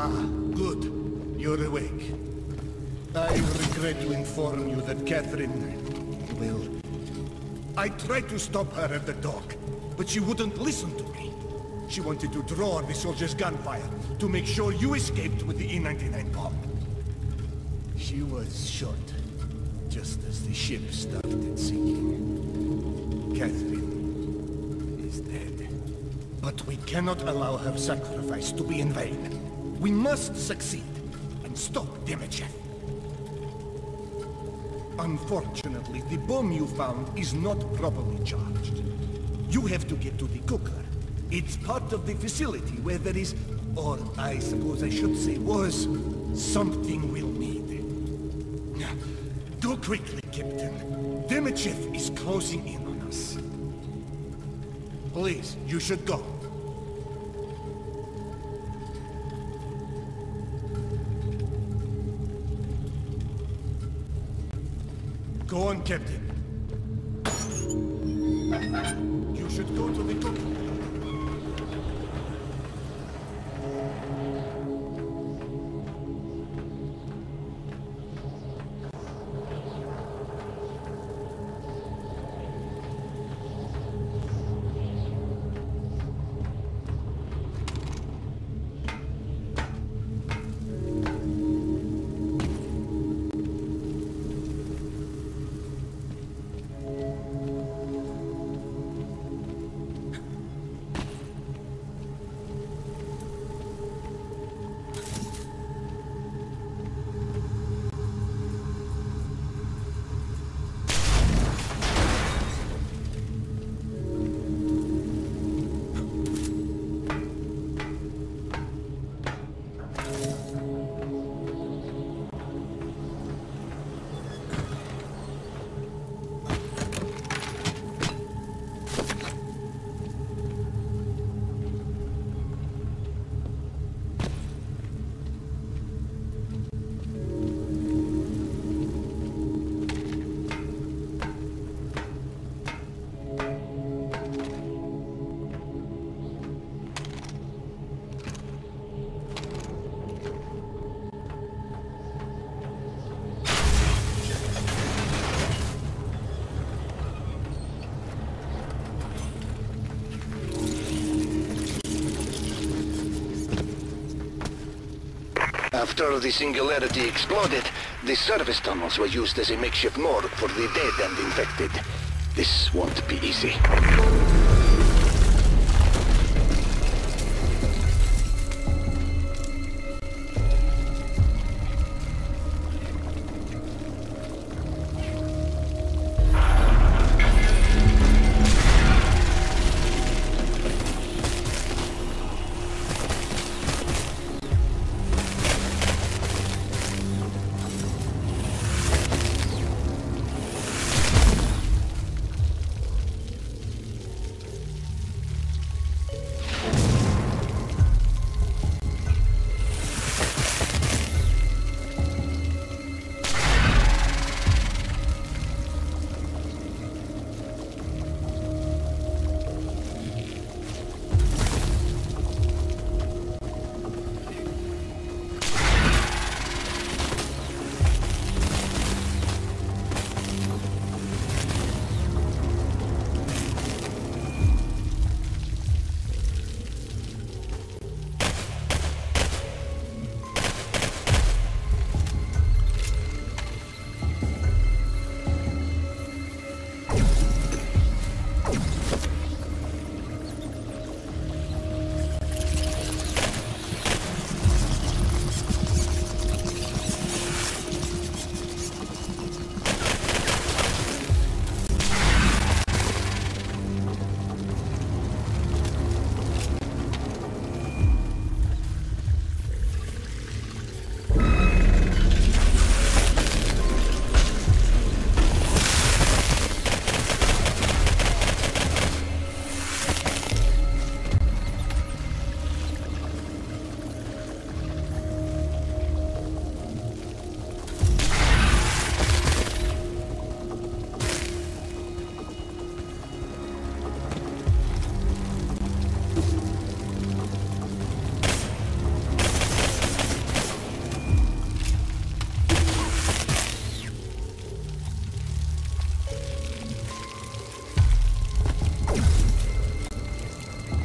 Good. You're awake. I regret to inform you that Catherine... well... I tried to stop her at the dock, but she wouldn't listen to me. She wanted to draw the soldiers' gunfire to make sure you escaped with the E-99 bomb. She was shot just as the ship started sinking. Catherine is dead. But we cannot allow her sacrifice to be in vain. We must succeed and stop Demichev. Unfortunately, the bomb you found is not properly charged. You have to get to the cooker. It's part of the facility where there is, or I suppose I should say was, something we'll need. Go quickly, Captain. Demichev is closing in on us. Please, you should go. Go on, Captain. You should go to the cooker. After the Singularity exploded, the service tunnels were used as a makeshift morgue for the dead and infected. This won't be easy.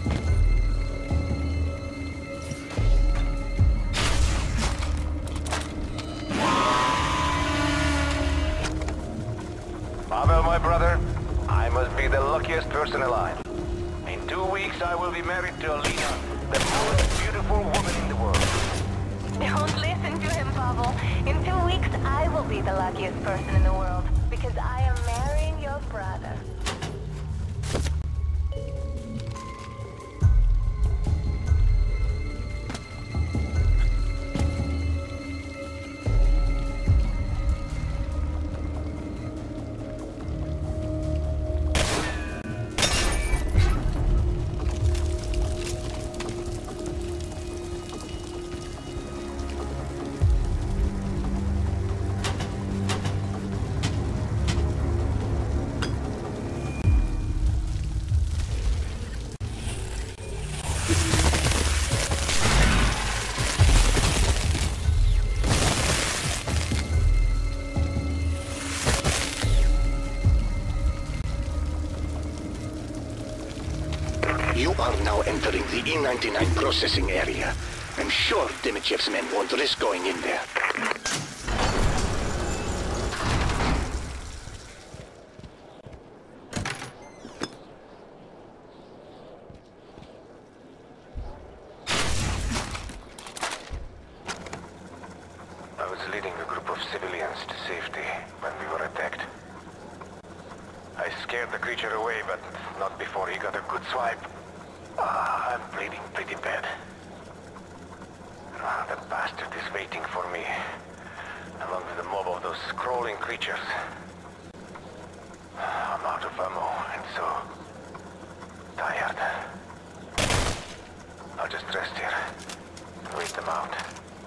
Pavel, my brother, I must be the luckiest person alive. In 2 weeks, I will be married to Alina, the most beautiful woman in the world. Don't listen to him, Pavel. In 2 weeks, I will be the luckiest person in the world, because I am marrying your brother. You are now entering the E99 processing area. I'm sure Dimitriev's men won't risk going in there. I was leading a group of civilians to safety when we were attacked. I scared the creature away, but not before he got a good swipe. I'm bleeding pretty bad. The bastard is waiting for me, along with a mob of those crawling creatures. I'm out of ammo, and so tired. I'll just rest here, and wait them out.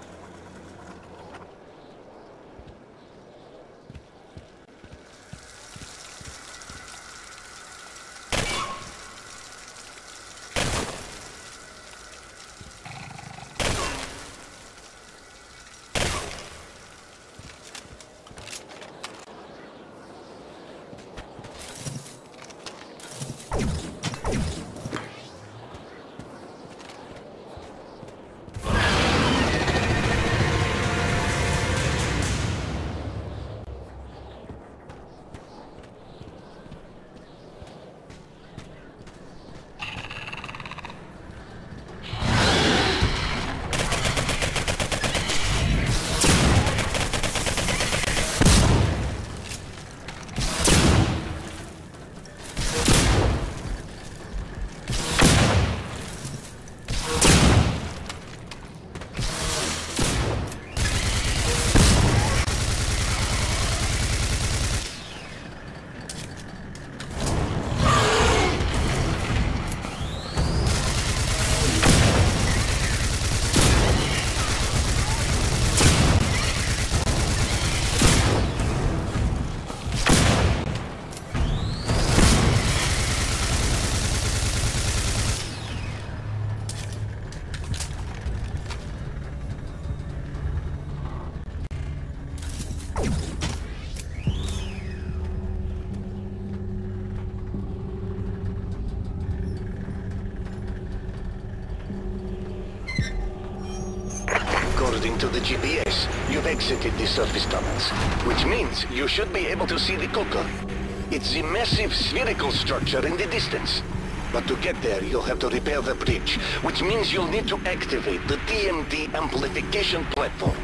According to the GPS, you've exited the surface tunnels, which means you should be able to see the cooker. It's a massive spherical structure in the distance. But to get there, you'll have to repair the bridge, which means you'll need to activate the TMD amplification platform.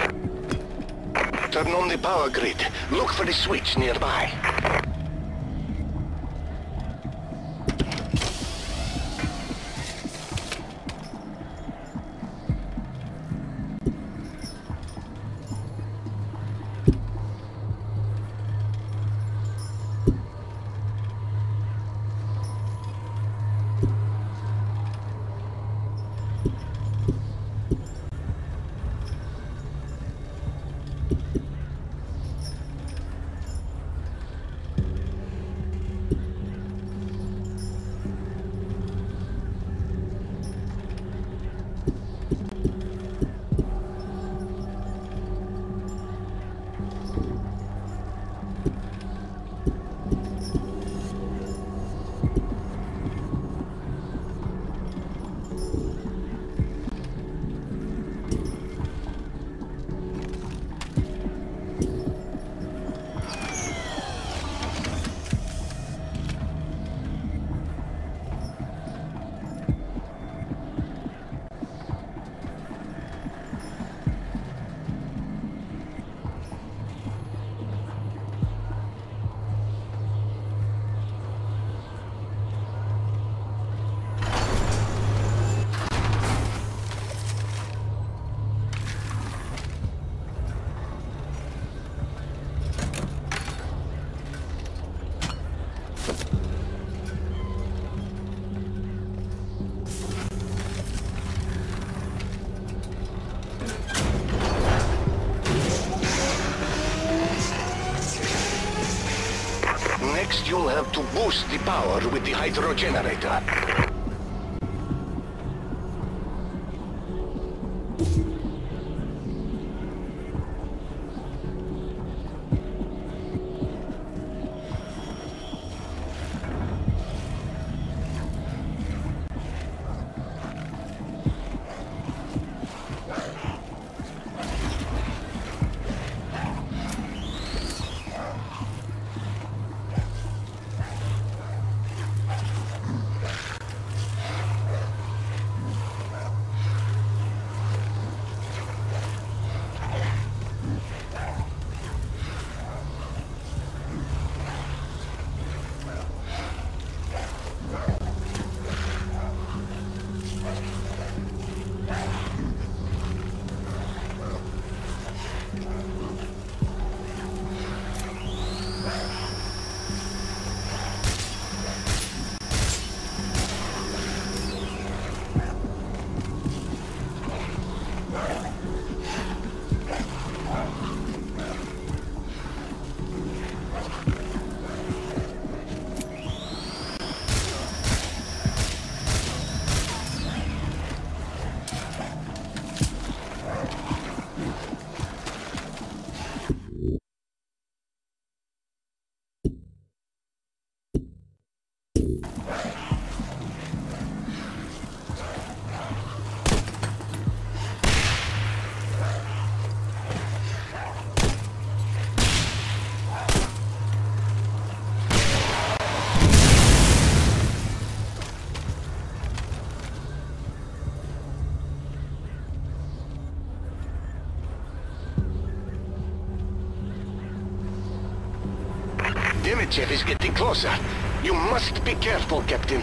Turn on the power grid. Look for the switch nearby. boost the power with the hydro generator. Demichev is getting closer. You must be careful, Captain.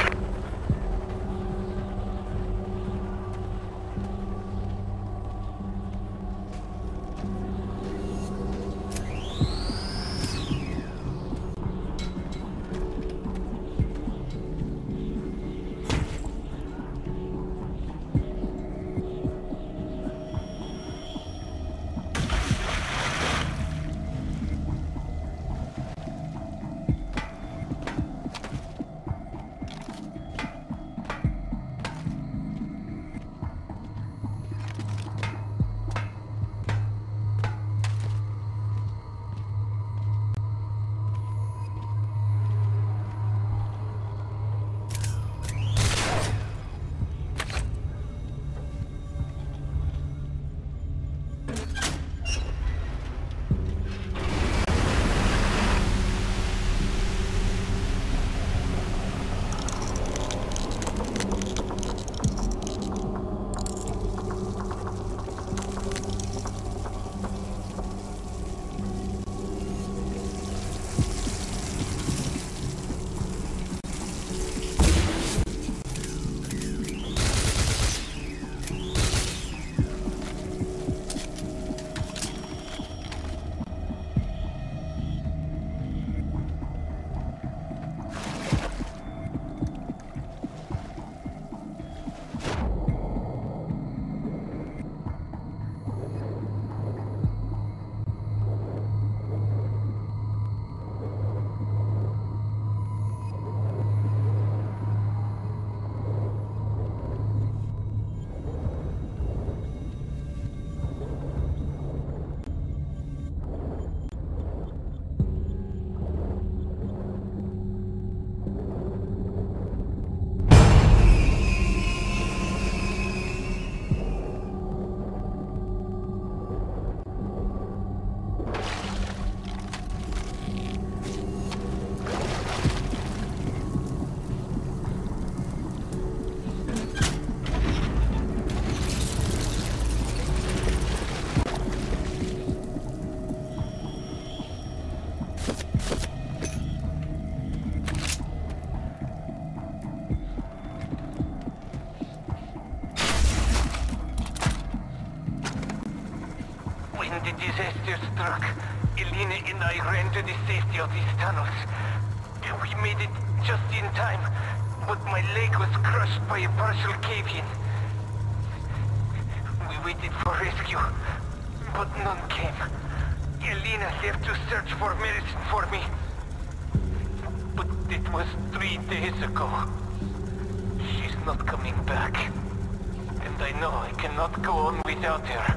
The disaster struck. Elena and I ran to the safety of these tunnels. We made it just in time, but my leg was crushed by a partial cave-in. We waited for rescue, but none came. Elena left to search for medicine for me. But it was 3 days ago. She's not coming back. And I know I cannot go on without her.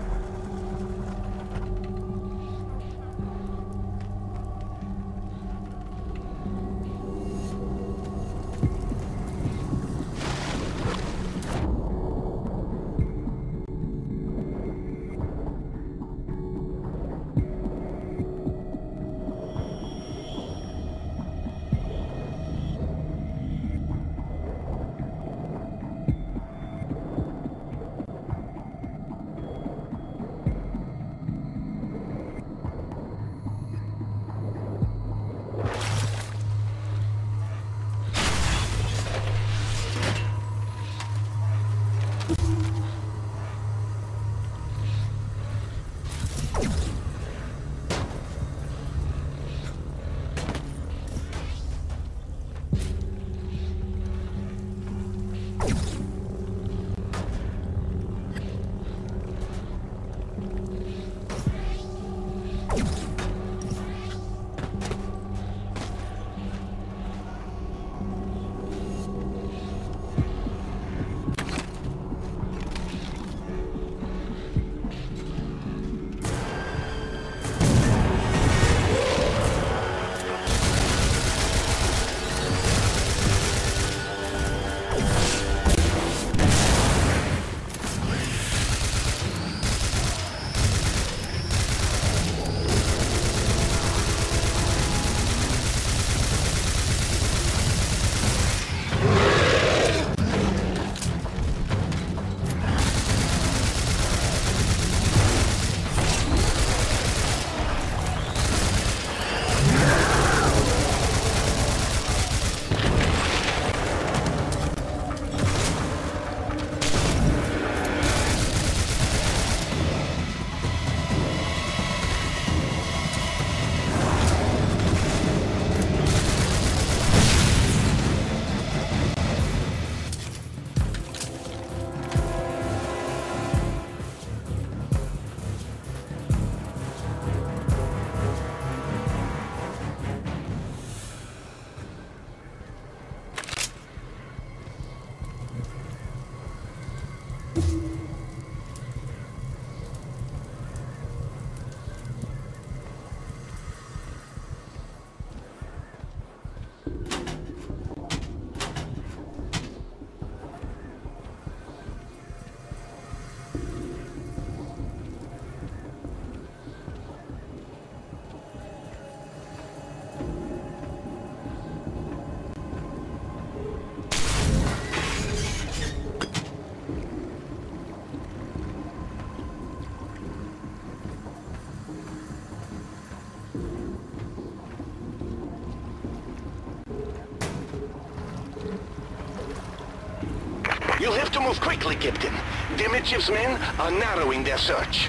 You'll have to move quickly, Captain. Demidjev's men are narrowing their search.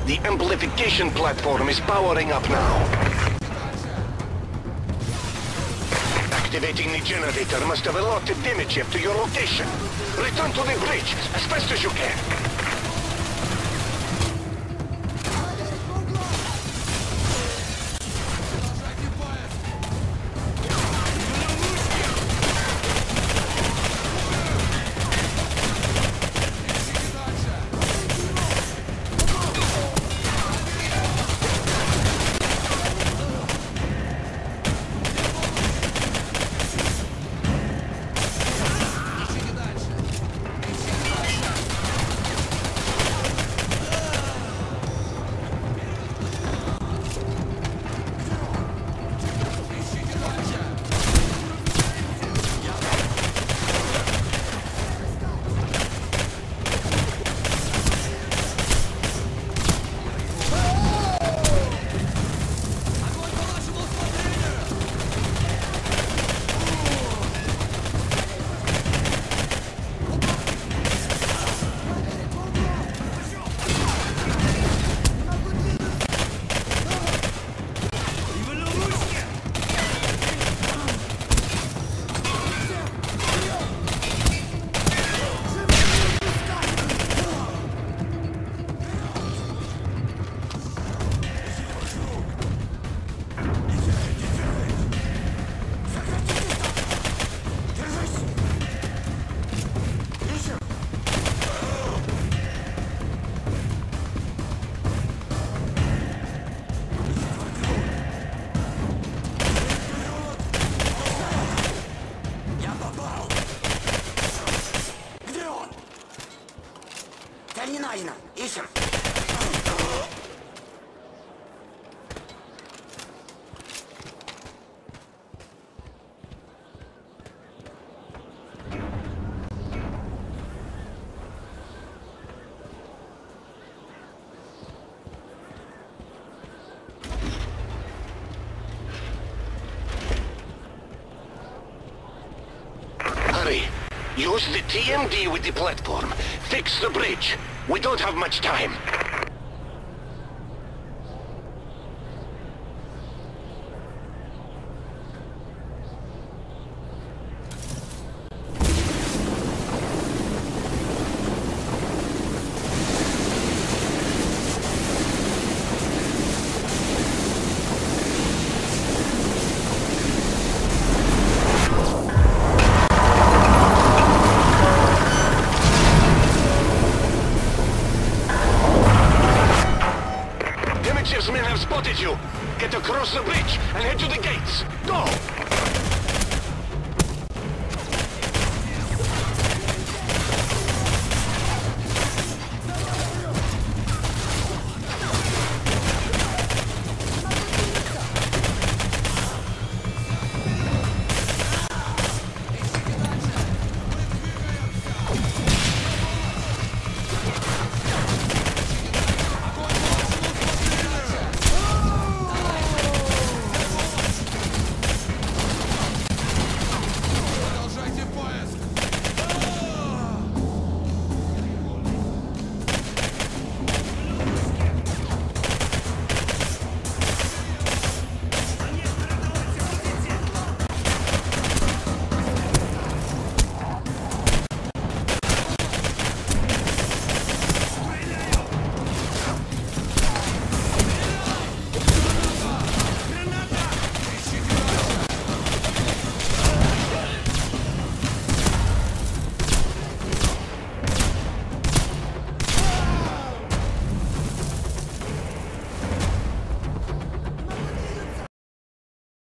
The amplification platform is powering up now. Activating the generator must have alerted Demichev to your location. Return to the bridge as fast as you can. Ищем. Hurry. Use the TMD with the platform. Fix the bridge. We don't have much time. Men have spotted you. Get across the bridge and head to the gates. Go!